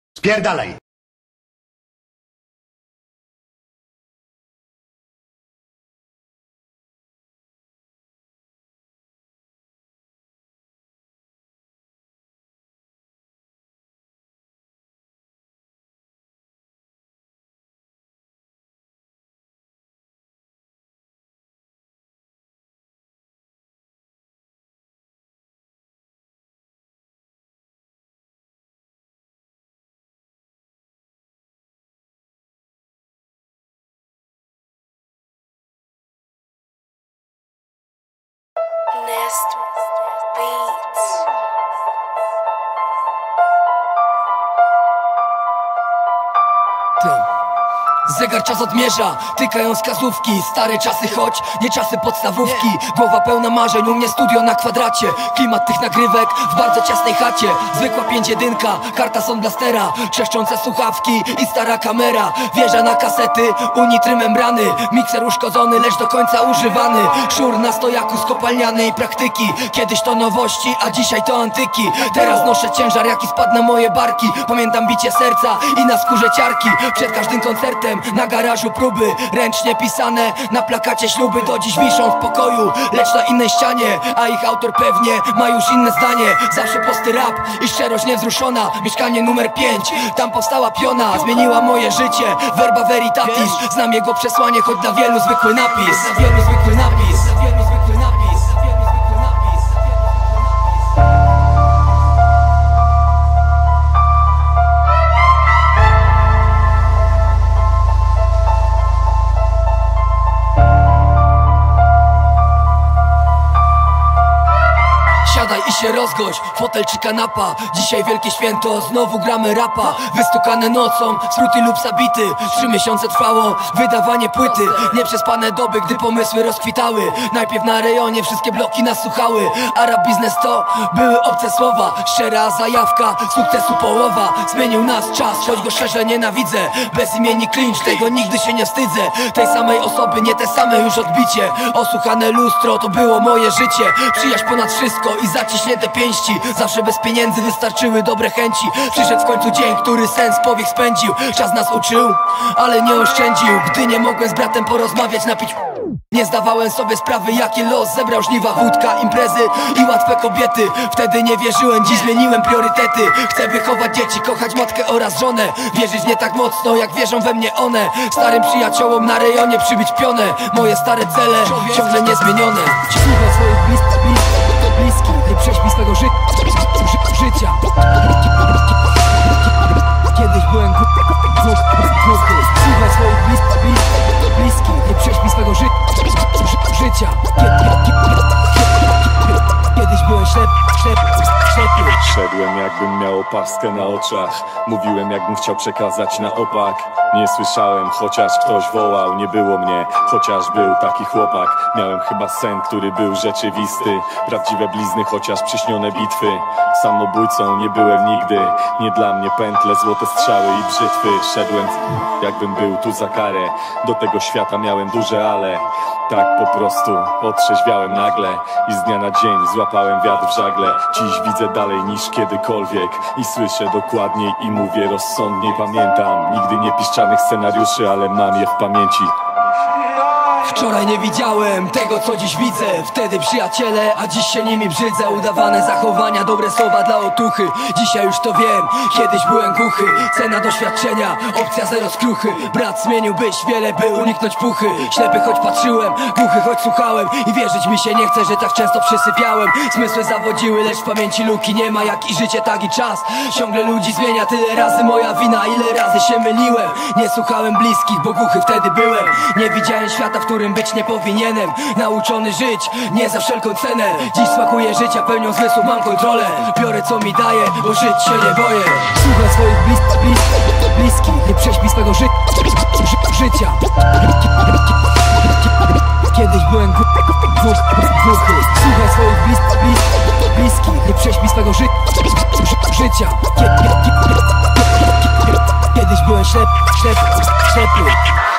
Spierdalaj! Nest Beats. Zegar czas odmierza, tykają wskazówki. Stare czasy, choć nie czasy podstawówki. Głowa pełna marzeń, u mnie studio na kwadracie. Klimat tych nagrywek w bardzo ciasnej chacie. Zwykła 5-1, karta sound blastera, trzeszczące słuchawki i stara kamera. Wieża na kasety, unitry membrany. Mikser uszkodzony, lecz do końca używany. Szur na stojaku z kopalnianej praktyki. Kiedyś to nowości, a dzisiaj to antyki. Teraz noszę ciężar, jaki spadł na moje barki. Pamiętam bicie serca i na skórze ciarki. Przed każdym koncertem na garażu próby, ręcznie pisane na plakacie śluby. Do dziś wiszą w pokoju, lecz na innej ścianie. A ich autor pewnie ma już inne zdanie. Zawsze prosty rap i szczerość niewzruszona. Mieszkanie numer 5, tam powstała piona. Zmieniła moje życie, verba veritatis. Znam jego przesłanie, choć dla wielu zwykły napis. Dla wielu zwykły napis. Dla wielu zwykły napis. Dla wielu zwykły napis. Siadaj i się rozgość, fotel czy kanapa. Dzisiaj wielkie święto, znowu gramy rapa. Wystukane nocą, skróty lub zabity. 3 miesiące trwało wydawanie płyty. Nieprzespane doby, gdy pomysły rozkwitały. Najpierw na rejonie wszystkie bloki nas słuchały. A rap biznes to były obce słowa. Szczera zajawka, sukcesu połowa. Zmienił nas czas, choć go szczerze nienawidzę. Bezimienni clinch, tego nigdy się nie wstydzę. Tej samej osoby, nie te same już odbicie. Osłuchane lustro, to było moje życie. Przyjaźń ponad wszystko i zaciśnięte pięści. Zawsze bez pieniędzy wystarczyły dobre chęci. Przyszedł w końcu dzień, który sens powiek spędził. Czas nas uczył, ale nie oszczędził. Gdy nie mogłem z bratem porozmawiać, napić, nie zdawałem sobie sprawy, jaki los zebrał żniwa. Wódka, imprezy i łatwe kobiety. Wtedy nie wierzyłem, dziś zmieniłem priorytety. Chcę wychować dzieci, kochać matkę oraz żonę. Wierzyć nie tak mocno, jak wierzą we mnie one. Starym przyjaciołom na rejonie przybić pionę. Moje stare cele, ciągle niezmienione. Słuchaj swoich bliskich, nie prześpij swego życia. Kiedyś byłem głuchy. Słuchaj swoich bliskich, nie prześpij swego życia. Kiedyś byłem ślepy. Szedłem jakbym miał opaskę na oczach. Mówiłem jakbym chciał przekazać na opak. Nie słyszałem, chociaż ktoś wołał. Nie było mnie, chociaż był taki chłopak. Miałem chyba sen, który był rzeczywisty. Prawdziwe blizny, chociaż przyśnione bitwy. Samobójcą nie byłem nigdy. Nie dla mnie pętle, złote strzały i brzytwy. Szedłem jakbym był tu za karę. Do tego świata miałem duże ale. Tak po prostu otrzeźwiałem nagle. I z dnia na dzień złapałem wiatr w żagle. Dziś widzę dalej niż kiedykolwiek. I słyszę dokładniej i mówię rozsądniej. Pamiętam, nigdy nie piszczanych scenariuszy, ale mam je w pamięci. Wczoraj nie widziałem tego, co dziś widzę. Wtedy przyjaciele, a dziś się nimi brzydzę. Udawane zachowania, dobre słowa dla otuchy. Dzisiaj już to wiem, kiedyś byłem głuchy. Cena doświadczenia, opcja zero skruchy. Brat, zmieniłbyś wiele, by uniknąć puchy. Ślepy, choć patrzyłem, głuchy, choć słuchałem. I wierzyć mi się nie chce, że tak często przysypiałem. Zmysły zawodziły, lecz w pamięci luki nie ma. Jak i życie, tak i czas. Ciągle ludzi zmienia, tyle razy moja wina. Ile razy się myliłem. Nie słuchałem bliskich, bo głuchy wtedy byłem. Nie widziałem świata, w którym być nie powinienem. Nauczony żyć, nie za wszelką cenę. Dziś smakuję życia, pełnią zmysłów mam kontrolę. Biorę co mi daje, bo żyć się nie boję. Słuchaj swoich bliskich, nie prześpij swego życia. Kiedyś byłem głuchy. Słuchaj swoich bliskich, nie prześpij swego życia. Kiedyś byłem ślepy.